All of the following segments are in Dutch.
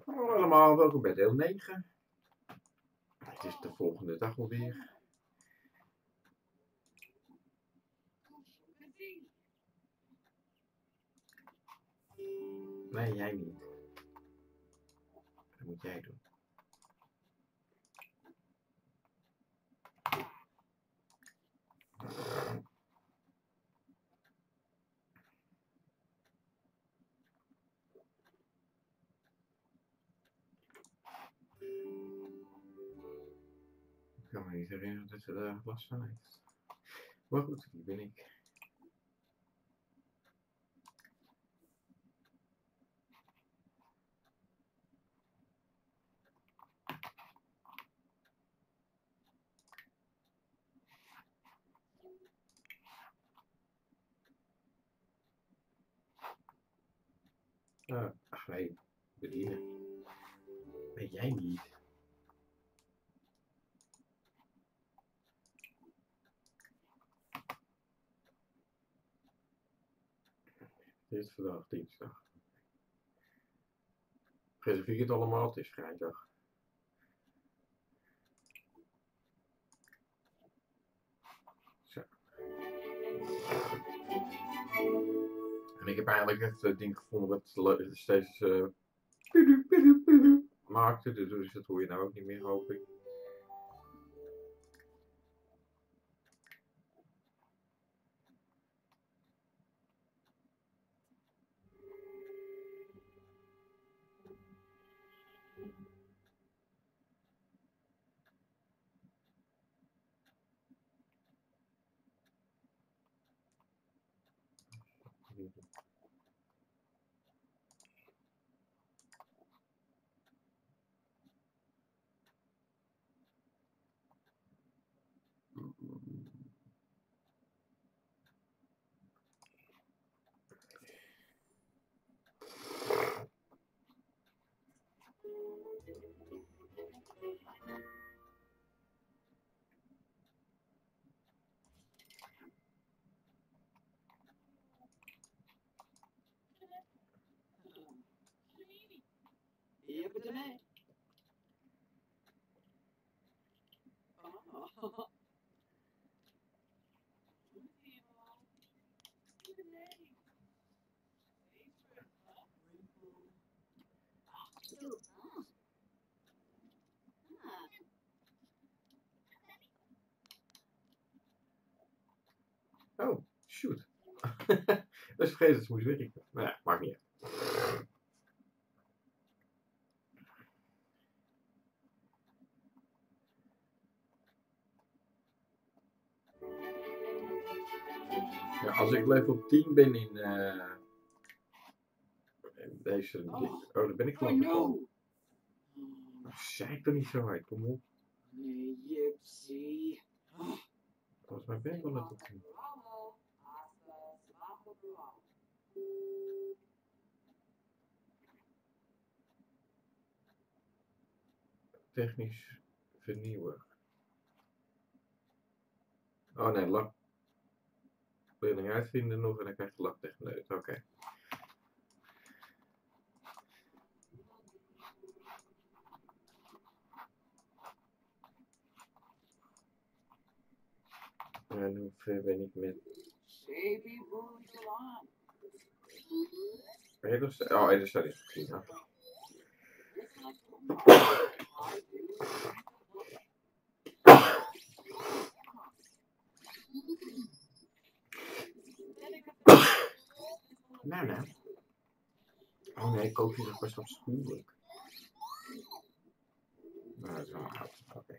Hallo allemaal, welkom bij deel 9. Het is de volgende dag alweer. Nee, jij niet. Dat moet jij doen. Ik kan me niet herinneren dat ze daar last van heeft. Maar goed, die ben ik. Ach nee, bedienen. Nee, jij niet. Dit is vandaag dinsdag. Reserveer het allemaal, het is vrijdag. Zo. En ik heb eigenlijk het ding gevonden wat steeds maakte, dus dat hoor je nou ook niet meer, hoop ik. Oh, shoot. Dat is vergeten dat ze moest werken. Nou ja, maakt niet uit. Ja, als ik level 10 ben in deze... Oh, daar ben ik geloof ik al. Zei ik er niet zo hard, kom op. Volgens mij ben ik wel level 10. Technisch vernieuwen. Oh nee, lak. Leerling uitvinden nog en dan krijg je laktechneut. Oké. En hoe ver ben ik met... Oh, dat staat in gezien. Okay. Nou. Oh nee, koop je dat best afschuwelijk. Nou, dat is wel oud. Oké.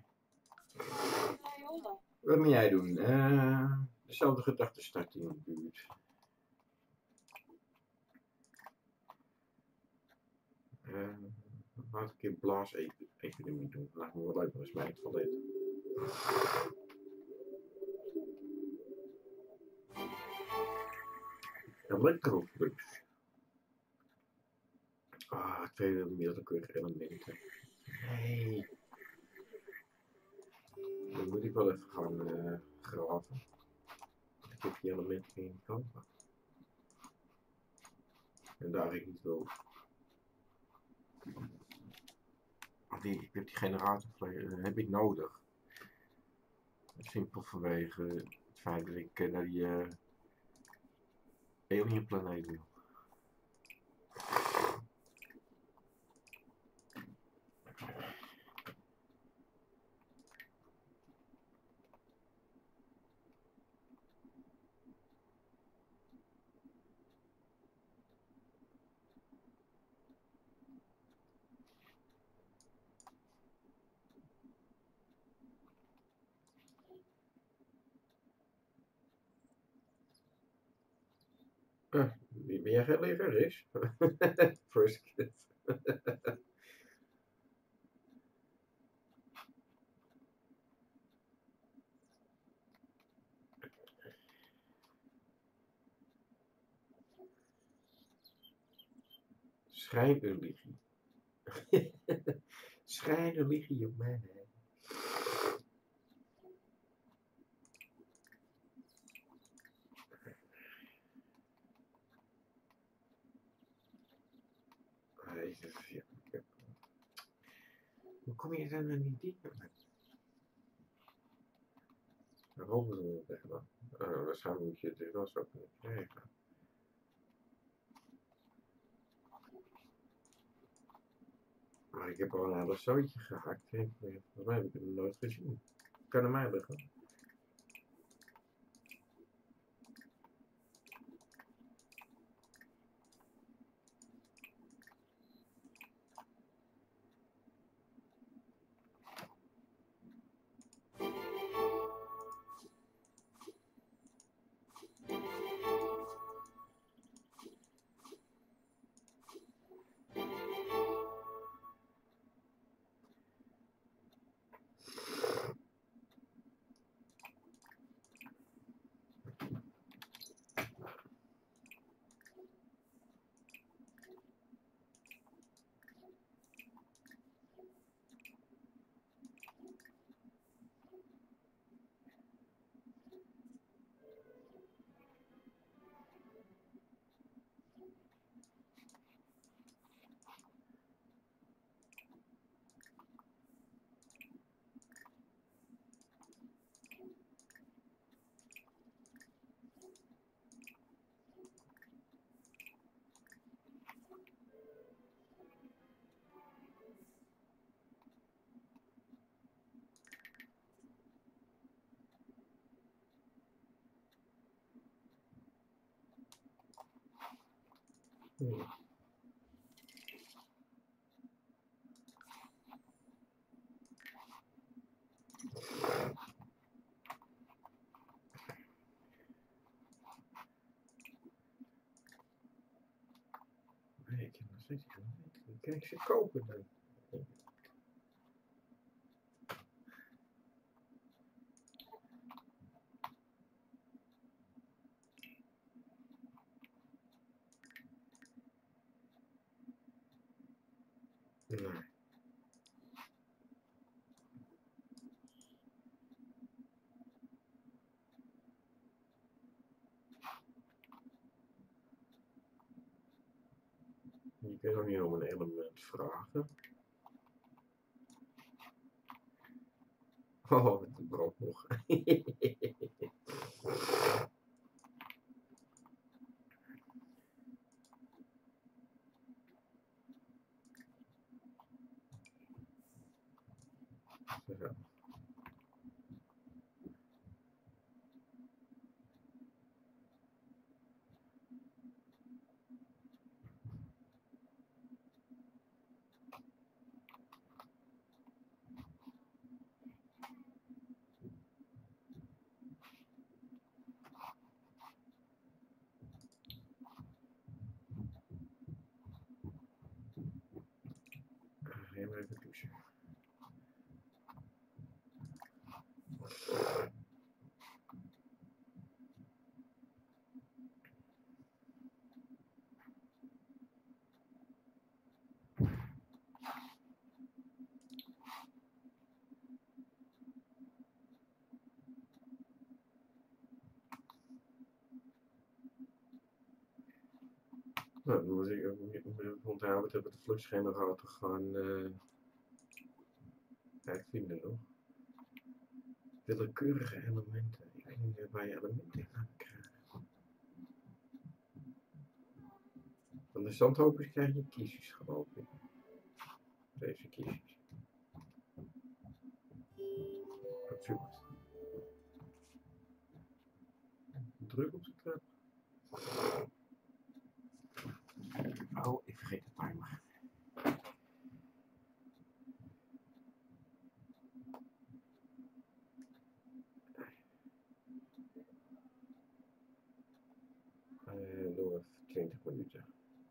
Wat moet jij doen? Dezelfde gedachte starten in de buurt. Laat ik een keer blaas-epidemie doen. Laat me wel leuk, maar is mij het van dit. Elektroflux. Ah, tweede middelkeurige elementen. Nee. Dan moet ik wel even gaan graven. Ik heb die elementen in kopen. En daar ik niet wil. ik heb die generator heb ik nodig. Simpel vanwege het feit dat ik naar die alien planeet wil. Ben jij geen lerares? First kid. Schijnreligie. Schijnreligie op mij. Jezus, ja. Hoe kom je dan aan die dingen? Waarom doen we het echt dan? Waarschijnlijk moet je het dus wel zo kunnen krijgen. Maar ik heb al een hele zootje gehakt. Volgens mij heb ik het nog nooit gezien. Kan er mij liggen. Nee, ik heb nog steeds niet. Kan ik ze kopen dan? Nee. Je kunt ook niet om een element vragen. Oh, het brandt nog. Zo. Even douchen. Nou, dan moet ik ook onthouden dat we de fluxgenerator gaan Kijk, vinden nog. Willekeurige elementen. Ik weet niet waar je elementen aan krijgt. Van de zandhopers krijg je kiesjes, geloof ik. Deze kiesjes. Wat zoekt? Druk op de trap. Oh, ik vergeet de timer. Nog 20 minuten.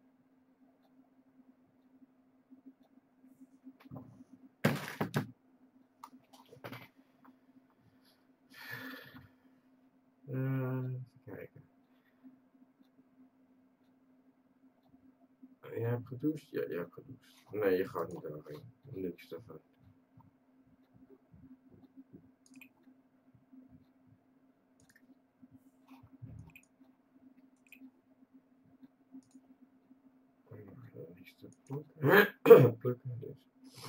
Even kijken. Je hebt gedoucht? Ja, je hebt gedoucht. Nee, je gaat niet daarheen. Niks daarvan. Is te plukken. Plukken dus.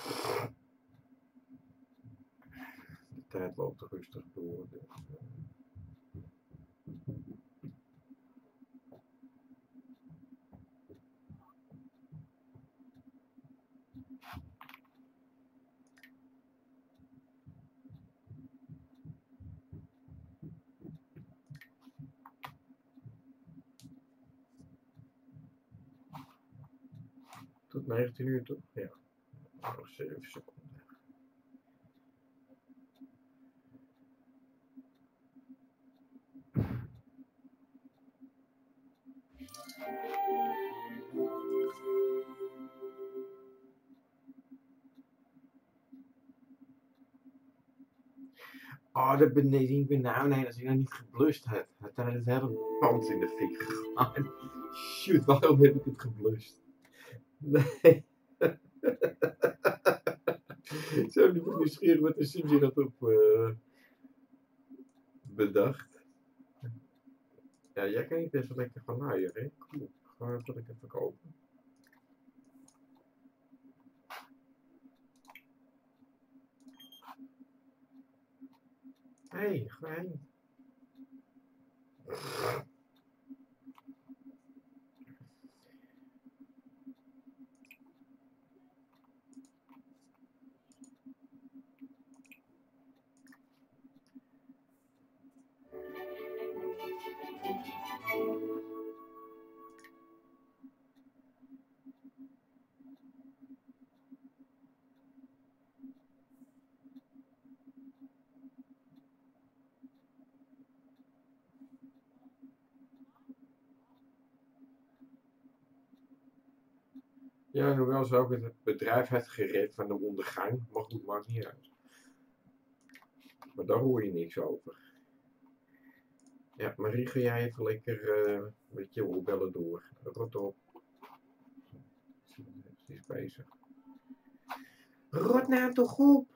De tijd loopt rustig door. Dus, tot 19 uur toch? Ja. Nog 7 seconden. Oh, dat beneden benauwd als ik nou niet geblust heb. Het is het hele pand in de fik gegaan. Shoot, waarom heb ik het geblust? Nee. Zo niet nieuwsgierig wat de Sims hier had op bedacht. Ja, jij kan niet even lekker gaan luieren, hè? Kom op, gewoon even lekker verkopen. Hé, hey, ga heen. Ja, hoewel ze ook het bedrijf heeft gered van de ondergang, maar goed, maakt niet uit. Maar daar hoor je niks over. Ja, Marie, ga jij even lekker met je oorbellen door. Rot op. Ze is bezig. Rot nou toch op!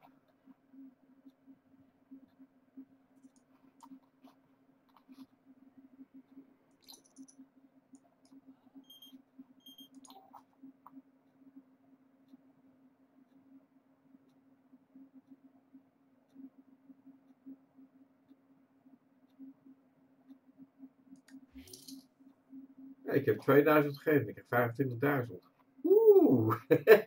Ja, ik heb 2000 gegeven, ik heb 25.000. Oeh!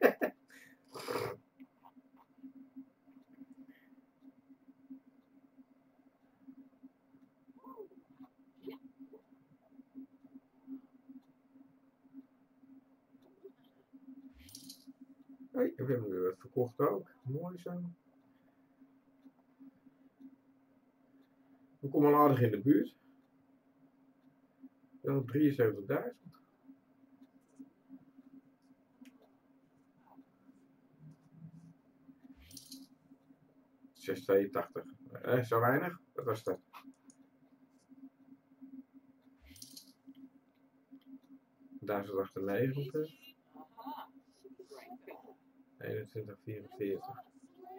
Hey, we hebben weer wat verkocht ook. Mooi zo. We komen al aardig in de buurt. Wel 73.000. 682. Zo weinig? Wat was dat? $1098. 2144.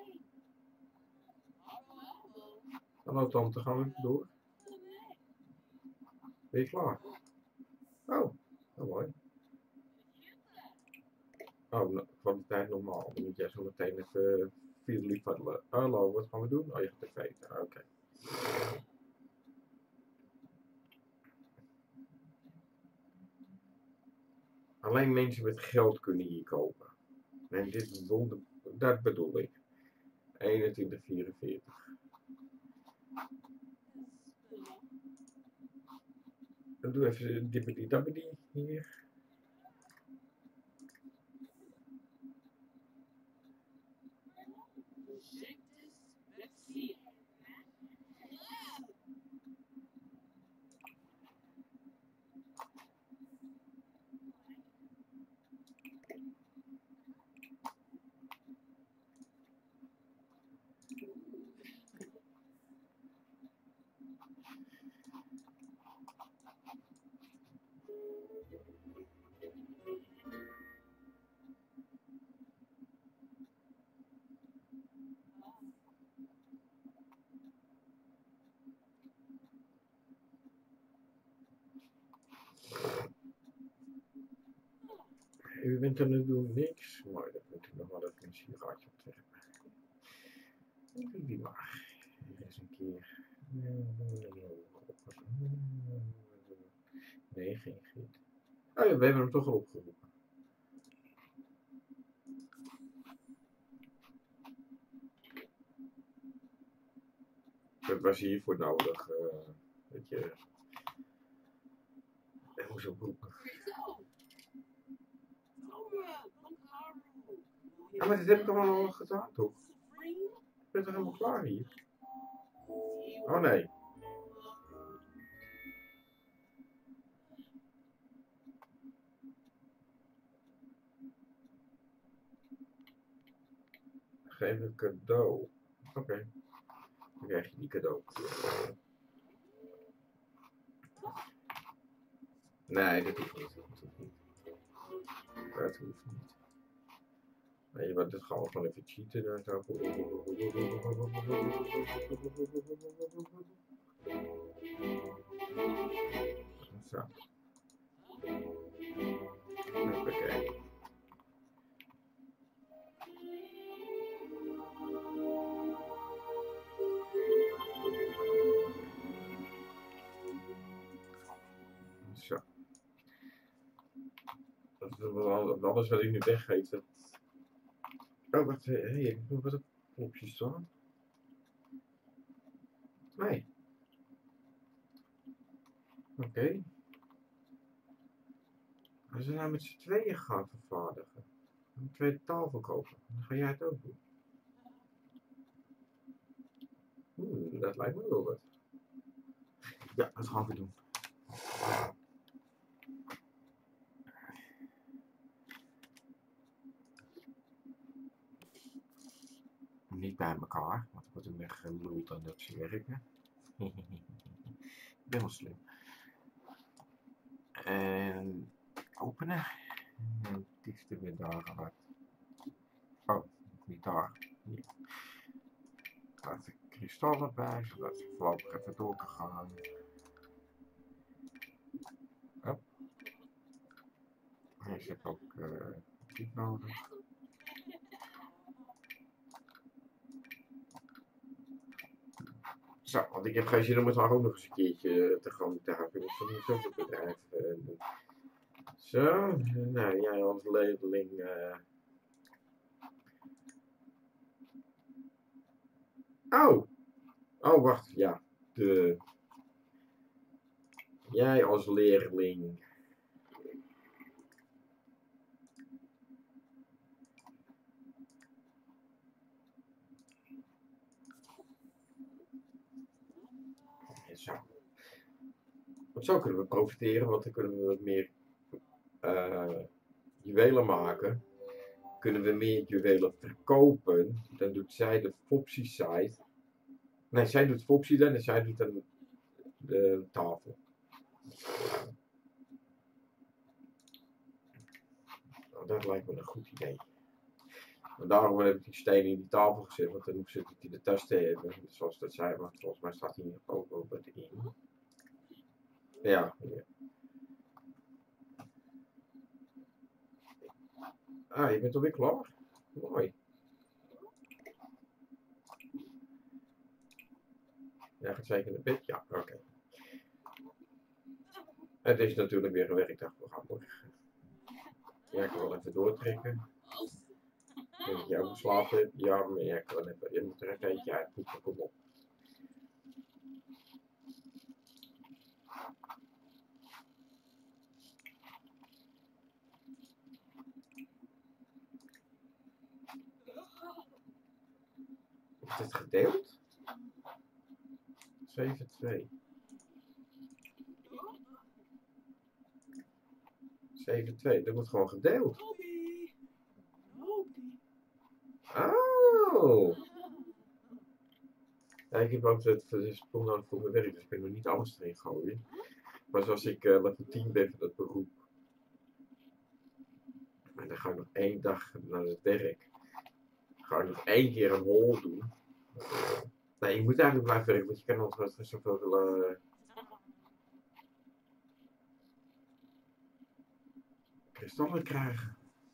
Hallo tante, gaan we door? Ben je klaar? Oh, mooi. Oh, kwaliteit normaal. Dan moet jij zo meteen even Philip Butler. Hallo, wat gaan we doen? Oh, je gaat even eten. Oké. Alleen mensen met geld kunnen hier kopen. En dit dat bedoel ik. 2144. Dan doe even dippity dappity hier. U bent er nu doen niks, maar dat moet u nog wel even een sigaartje optrekken. Doe die maar. Hier eens een keer. Nee, geen giet. Oh ja, we hebben hem toch al opgeroepen. Dat was hiervoor nodig, dat je moest oproepen. Ja, maar dit heb ik allemaal al gedaan, toch? Ik ben toch helemaal klaar hier? Oh nee. Geef een cadeau. Oké. Dan krijg je die cadeau. Nee, dat hoeft niet. Dat hoeft niet. Weet je wat, dit gaan we gewoon even cheaten. Daar zo. Zo. Hoppakee. Zo. Alles wat ik nu weggeef, dat... Oh, wacht, hey, ik moet wat op opties staan. Nee. Oké. Als we nou met z'n tweeën gaan vervaardigen, een tweede tafel kopen, dan ga jij het ook doen. Dat lijkt me wel wat. Ja, dat gaan we doen. Niet bij elkaar, want er wordt er meer geluld dan dat ze werken. Ik ben wel slim. En openen. En diefste weer daar gehad. Oh, niet daar. Hier. Laat ik kristallen bij, zodat ze voorlopig even door kan gaan. Oh. Hij zit ook niet nodig. Zo, want ik heb geen zin om het ook nog eens een keertje te gaan moeten hebben. Ik moet zo het bedrijf doen. Zo, nou jij als leerling. Oh! Oh, wacht, ja. Jij als leerling. Zo. Want zo kunnen we profiteren, want dan kunnen we wat meer juwelen maken. Kunnen we meer juwelen verkopen. Dan doet zij de Fopsy site. Nee, zij doet Fopsy dan en zij doet dan de tafel. Nou, dat lijkt me een goed idee. En daarom heb ik die stenen in die tafel gezet, want dan hoef ze het in de tas te hebben. Zoals dat zei, maar volgens mij staat hier ook wel wat in. Ja, ja. Ah, je bent alweer klaar? Mooi. Jij gaat zeker naar bed? Ja, oké. Het is natuurlijk weer een werkdag voor morgen. Ja, ik kan wel even doortrekken. Ik denk dat jij ook slapen hebt. Ja, maar jij kan wel even, je moet er even eentje uitpoepen, kom op. Is dit gedeeld? 7-2. 7-2, dat wordt gewoon gedeeld. Oh! Ja, ik heb ook het spul nodig voor mijn werk, dus ik ben nog niet alles erin gooien. Maar zoals ik level 10 ben van dat beroep. En dan ga ik nog 1 dag naar het werk. Dan ga ik nog 1 keer een hol doen. Nee, je moet eigenlijk blijven werken, want je kan anders wel zoveel kristallen krijgen.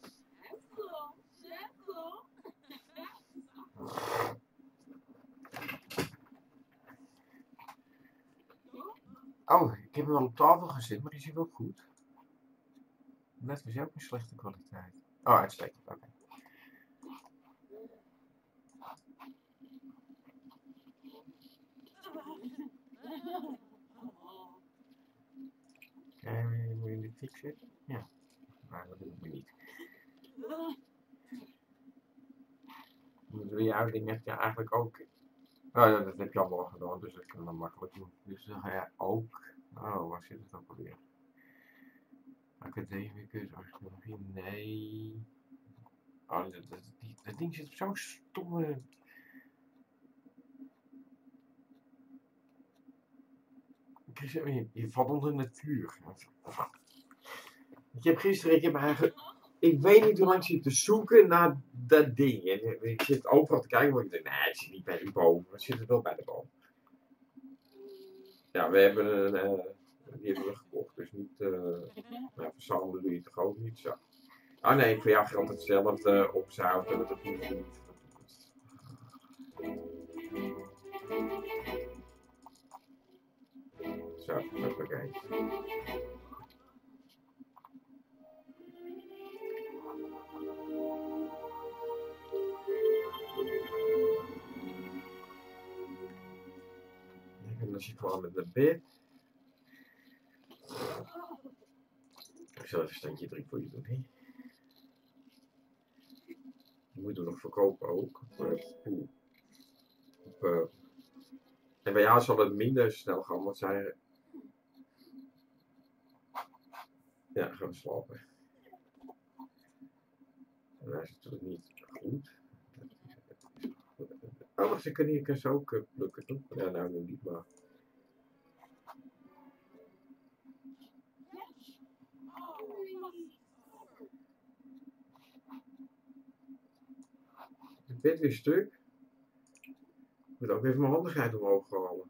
Oh, ik heb hem wel op tafel gezet, maar die zit wel goed. Net was ook een slechte kwaliteit. Oh, uitstekend, oké. Moet je in de fik zetten? Ja. Maar dat doen we niet. Doe je uitding heb je eigenlijk ook. Oh ja, dat heb je allemaal gedaan, dus dat kan dan makkelijk doen. Dus dan ga je ook. Oh, waar zit het ook alweer? Academicus, archeologie, nee. Oh, dat ding zit op zo'n stomme. Je valt onder natuur. Ik heb eigenlijk. Ik weet niet hoe lang ik zit te zoeken naar dat ding. En ik zit overal te kijken, maar ik denk, nee, het zit niet bij die boom. Het zit wel bij de boom. Ja, we hebben die hebben we gekocht, dus niet. Nou, verzamelen doe je toch ook niet zo. Ah nee, voor jou geldt hetzelfde opzouten, dat doe je niet. Zo, hoppakee. En dan zit ik gewoon met mijn bed. Ik zal even standje 3 voor je doen, hè. Je moet er nog verkopen ook. En bij jou zal het minder snel gaan, want zij. Ja, gaan we slapen. En hij is natuurlijk niet goed. Oh, wacht, ik kan ze ook plukken, toch? Ja, nou, nog niet, maar. Het bed weer stuk. Ik moet ook even mijn handigheid omhoog halen.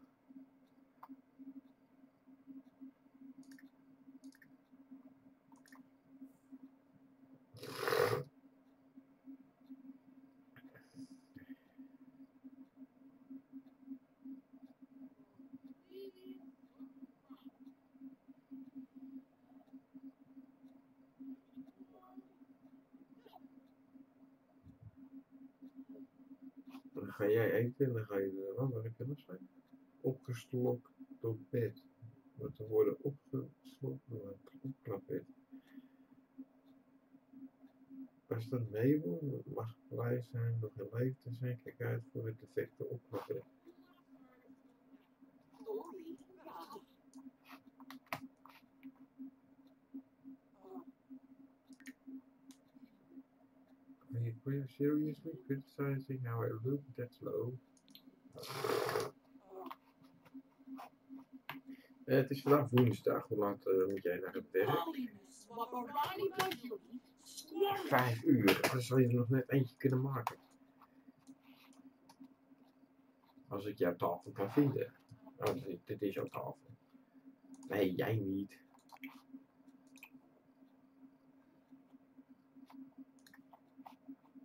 Dan ga jij eten en dan ga je. Waar heb je nog zijn? Opgeslokt door bed. Wat te worden opgeslokt door een opklapbed. Als dat meebel mag blij zijn nog in leven te zijn, kijk uit voor het defecte opklapbed. Are you seriously criticizing how I look that low? Het is vandaag woensdag. Hoe laat moet jij naar het werk? 5 uur. Dan zal je er nog net eentje kunnen maken. Als ik jouw tafel kan vinden. Oh, dit is jouw tafel. Nee, jij niet.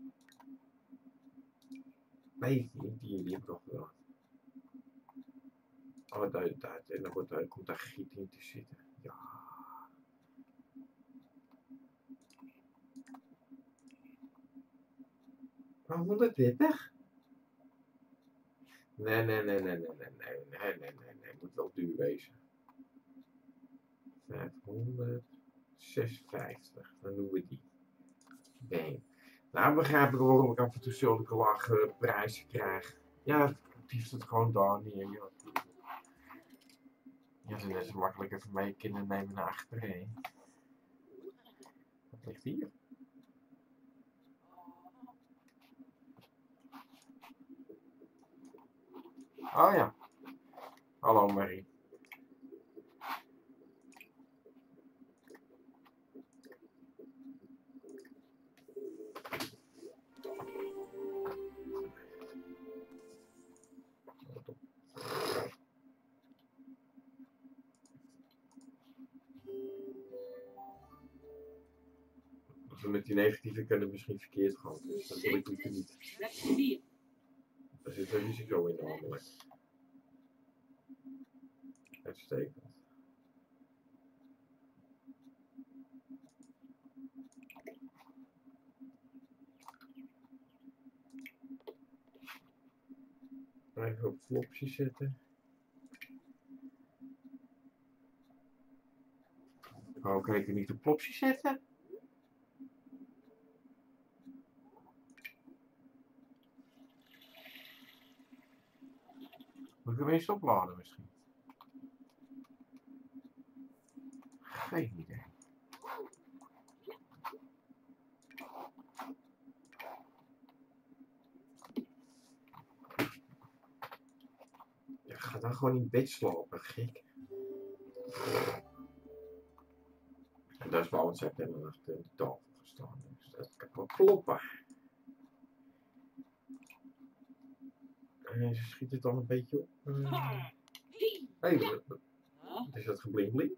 Nee, die heb ik nog gedaan. Oh, en dan komt daar giet in te zitten. Ja. Maar 130? Nee. Moet wel duur wezen. 556. Dan doen we die. Nee. Nou begrijp ik waarom ik af en toe zulke lage prijzen krijg. Ja, het is het gewoon daar neer. Ja, ze net zo makkelijk even mee kunnen nemen naar achterin. Wat ligt hier? Oh ja. Hallo Marie. Als we met die negatieve kunnen misschien verkeerd gaan. Dus dat wil ik niet. Er zit een risico in namelijk. Uitstekend. Even op flopje zetten. Oh, kan ik er niet op flopje zetten? Moet ik hem eens opladen misschien? Geen idee. Ja, ga dan gewoon in bed slapen, gek. En daar is wel wat zij hebben achter de tafel gestaan. Dus dat kan wel kloppen. En ze schiet het dan een beetje op. Hé, wat is dat geblinkblink?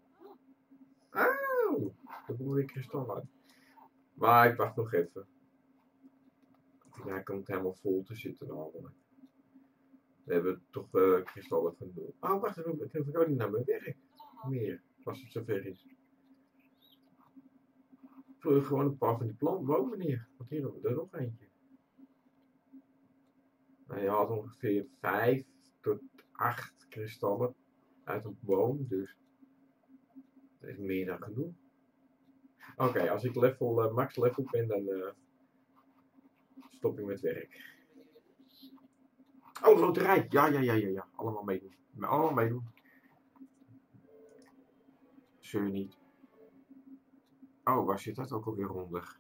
Oh, daar komt weer kristal uit. Maar ik wacht nog even. Hij komt helemaal vol te zitten namelijk. We hebben toch kristallen genoeg. Oh, wacht even, ik hoef ook niet naar mijn werk. Meer, als het zover is. Vloei gewoon een paar van die bomen neer. Want hier hebben we er nog eentje. Nou, je had ongeveer 5 tot 8 kristallen uit een boom, dus dat is meer dan genoeg. Oké, als ik max level ben, dan stop ik met werk. Oh, loterij! Ja. Allemaal meedoen. Allemaal meedoen. Zeur niet. Oh, waar zit dat ook alweer onder?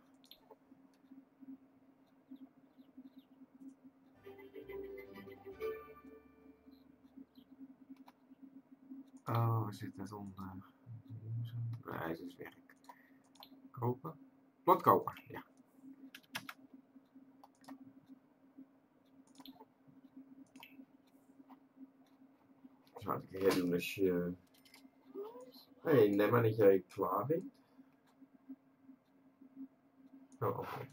Oh, waar zit dat onder? Nee, het is werk. Kopen? Plot kopen, ja. Wat zou ik hier doen als je... Nee, neem maar dat jij klaar bent. Oh, oké.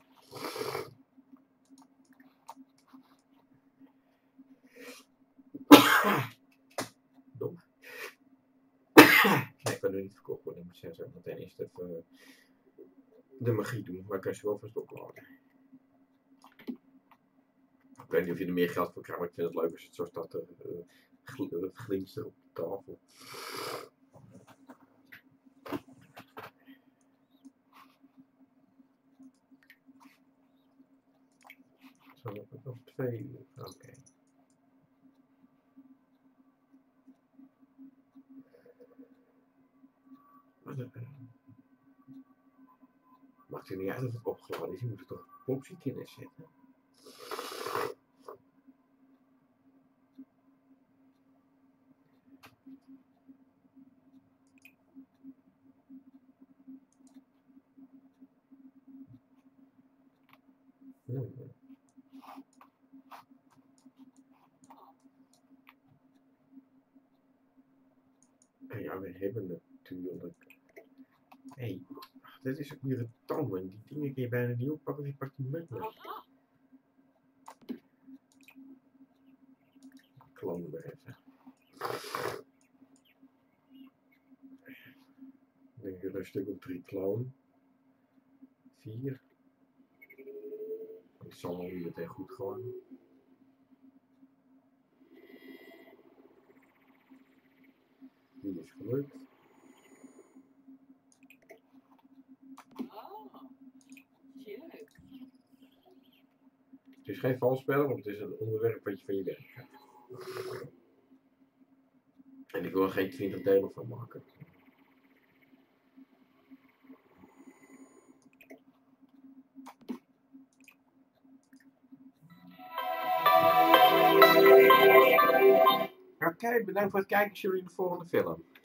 Dom. Nee, ik kan er niet verkocht worden. Ik moet zeggen, meteen eerst even de magie doen. Maar ik kan ze wel vast opladen. Ik weet niet of je er meer geld voor krijgt, maar ik vind het leuk als het zo staat. Het glinster op de tafel. Zo, nog 2 uur. Oké. Maakt er niet uit of het opgeladen is, je moet het toch op optie kunnen zetten. En ja, we hebben natuurlijk... Hé, dit is ook irritant, man. Die dingen kun je bijna niet oppakken, die pakt die met me. Klanten even. er een stuk of 3 kloon. 4. Dat zal wel niet meteen goed gewoon. Die is gelukt. Het is geen valspeler, want het is een onderwerp wat je van je werk krijgt. En ik wil er geen 20 delen van maken. Oké, bedankt voor het kijken. Ik zie jullie in de volgende film.